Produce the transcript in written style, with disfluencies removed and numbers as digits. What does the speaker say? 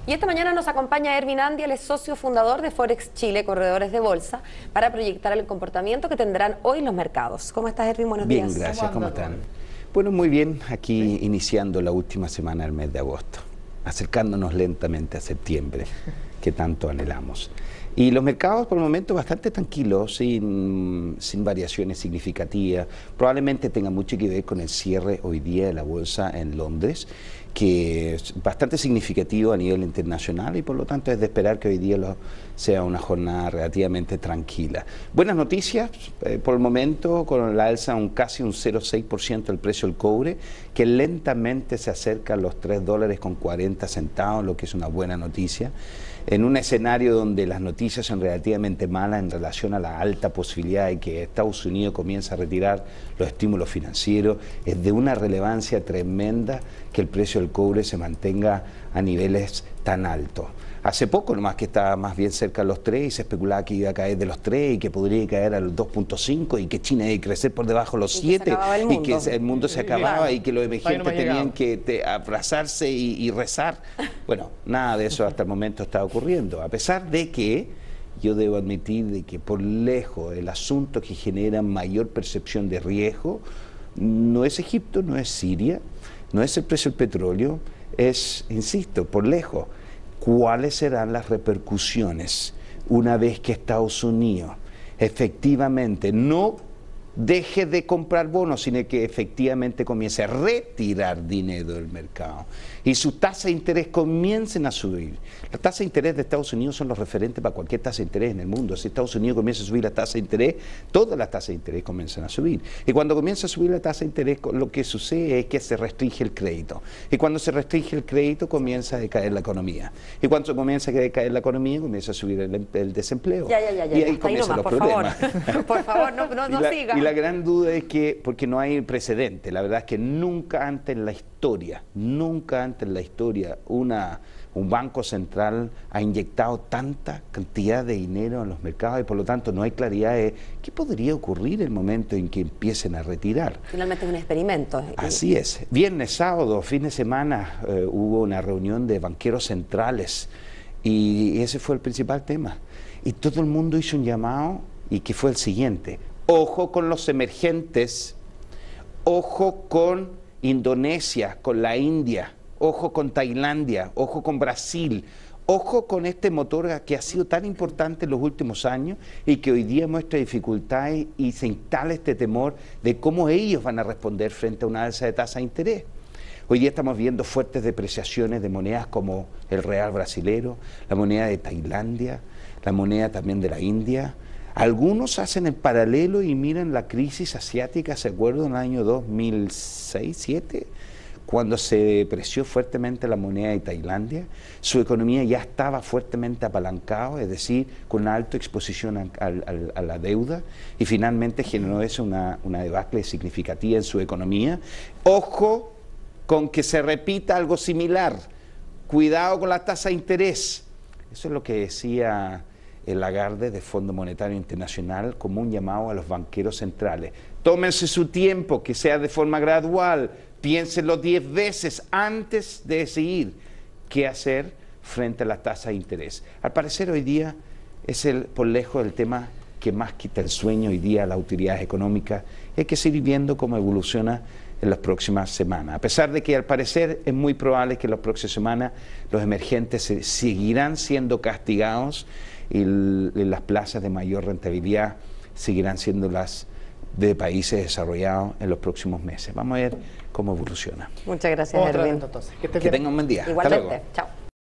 Y esta mañana nos acompaña Ervin Andia, él es socio fundador de Forex Chile, Corredores de Bolsa, para proyectar el comportamiento que tendrán hoy los mercados. ¿Cómo estás, Ervin? Buenos días. Bien, gracias. ¿Cómo están? Bueno, muy bien. Aquí iniciando la última semana del mes de agosto, acercándonos lentamente a septiembre, que tanto anhelamos. Y los mercados por el momento bastante tranquilos, sin variaciones significativas. Probablemente tenga mucho que ver con el cierre hoy día de la bolsa en Londres, que es bastante significativo a nivel internacional y por lo tanto es de esperar que hoy día sea una jornada relativamente tranquila. Buenas noticias, por el momento con la alza casi un 0,6% el precio del cobre, que lentamente se acerca a los $3.40, lo que es una buena noticia. En un escenario donde las noticias son relativamente malas en relación a la alta posibilidad de que Estados Unidos comience a retirar los estímulos financieros, es de una relevancia tremenda que el precio del cobre se mantenga a niveles tan altos. Hace poco nomás que estaba más bien cerca de los 3 y se especulaba que iba a caer de los 3 y que podría caer a los 2.5 y que China iba a crecer por debajo de los 7 y que el mundo se acababa y que los emergentes tenían que abrazarse y rezar. Bueno, nada de eso hasta el momento está ocurriendo, a pesar de que yo debo admitir de que por lejos el asunto que genera mayor percepción de riesgo no es Egipto, no es Siria, no es el precio del petróleo, es, insisto, por lejos, ¿cuáles serán las repercusiones una vez que Estados Unidos efectivamente no deje de comprar bonos, sino que efectivamente comience a retirar dinero del mercado y sus tasas de interés comiencen a subir? Las tasas de interés de Estados Unidos son los referentes para cualquier tasa de interés en el mundo. Si Estados Unidos comienza a subir la tasa de interés, todas las tasas de interés comienzan a subir. Y cuando comienza a subir la tasa de interés, lo que sucede es que se restringe el crédito. Y cuando se restringe el crédito, comienza a decaer la economía. Y cuando comienza a decaer la economía, comienza a subir el desempleo. Ya. Y ahí comienzan los problemas. Por favor, no siga. Y la gran duda es que, porque no hay precedente, la verdad es que nunca antes en la historia, un banco central ha inyectado tanta cantidad de dinero en los mercados y por lo tanto no hay claridad de qué podría ocurrir en el momento en que empiecen a retirar. Finalmente es un experimento. Así es. Viernes, sábado, fin de semana hubo una reunión de banqueros centrales y ese fue el principal tema. Y todo el mundo hizo un llamado y que fue el siguiente: ojo con los emergentes, ojo con Indonesia, con la India, ojo con Tailandia, ojo con Brasil, ojo con este motor que ha sido tan importante en los últimos años y que hoy día muestra dificultades y se instala este temor de cómo ellos van a responder frente a una alza de tasa de interés. Hoy día estamos viendo fuertes depreciaciones de monedas como el real brasilero, la moneda de Tailandia, la moneda también de la India. Algunos hacen el paralelo y miran la crisis asiática, ¿se acuerdan? En el año 2006-2007, cuando se depreció fuertemente la moneda de Tailandia, su economía ya estaba fuertemente apalancada, es decir, con una alta exposición a la deuda, y finalmente generó eso una debacle significativa en su economía. Ojo con que se repita algo similar, cuidado con la tasa de interés. Eso es lo que decía el Lagarde de Fondo Monetario Internacional como un llamado a los banqueros centrales. Tómense su tiempo, que sea de forma gradual, piénsenlo 10 veces antes de decidir qué hacer frente a la tasa de interés. Al parecer hoy día es por lejos el tema que más quita el sueño hoy día a las autoridades económicas. Hay que seguir viendo cómo evoluciona en las próximas semanas. A pesar de que al parecer es muy probable que en las próximas semanas los emergentes seguirán siendo castigados y las plazas de mayor rentabilidad seguirán siendo las de países desarrollados en los próximos meses. Vamos a ver cómo evoluciona. Muchas gracias, Ervin. Que tengan un buen día. Igualmente. Chao.